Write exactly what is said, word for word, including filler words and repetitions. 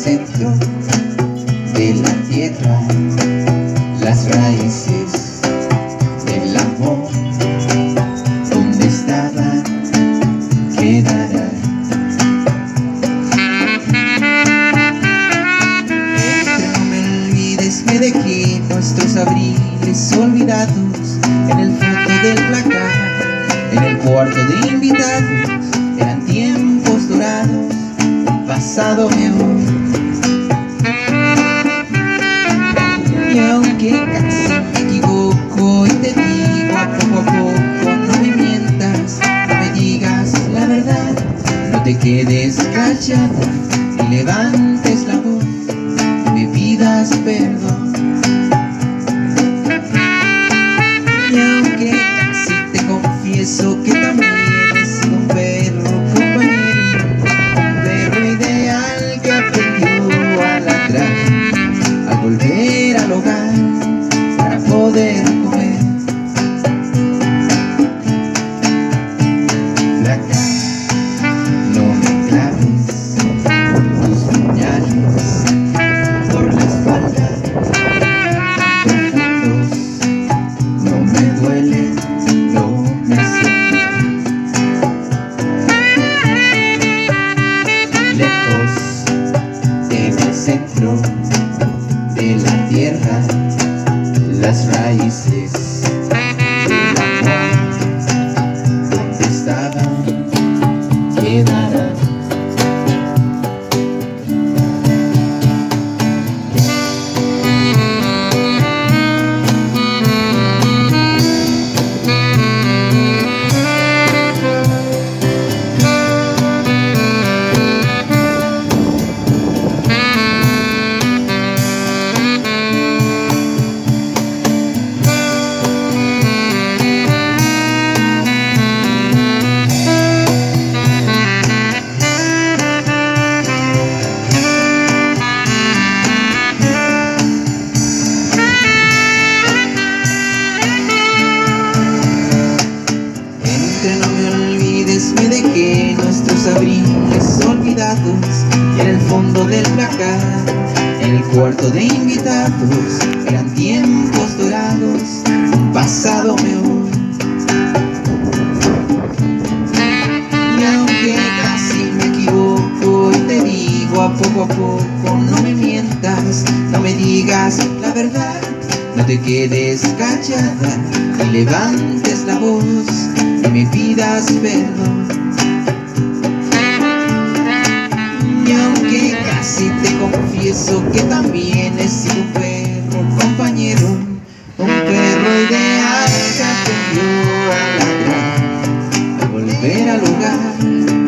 centro de la tierra, las raíces del amor, donde estaban, quedarán. Entre no me olvides, me dejé nuestros abriles olvidados en el fondo del placar, en el cuarto de invitados. Eran tiempos dorados, un pasado mejor. Y aunque casi me equivoco y te digo a poco a poco, no me mientas, no me digas la verdad, no te quedes callada y levantes la voz y me pidas perdón. Y aunque casi te confieso que también he sido un perro compañero, un perro ideal que aprendió a ladrar al volver al hogar para poder comer. Flaca, no me claves tus puñales por la espalda profundos, no me duelen, no me hacen mal. Lejos en el centro de la tierra, las raíces del amor, donde estaban, quedarán. No me olvides, me dejé nuestros abriles olvidados en el fondo del placar, en el cuarto de invitados. Eran tiempos dorados, un pasado mejor. Y aunque casi me equivoco y te digo a poco a poco, no me mientas, no me digas la verdad, no te quedes callada y levantes la voz y me pidas perdón. Y aunque casi te confieso que también he sido un perro compañero, un perro ideal que aprendió a ladrar al volver al hogar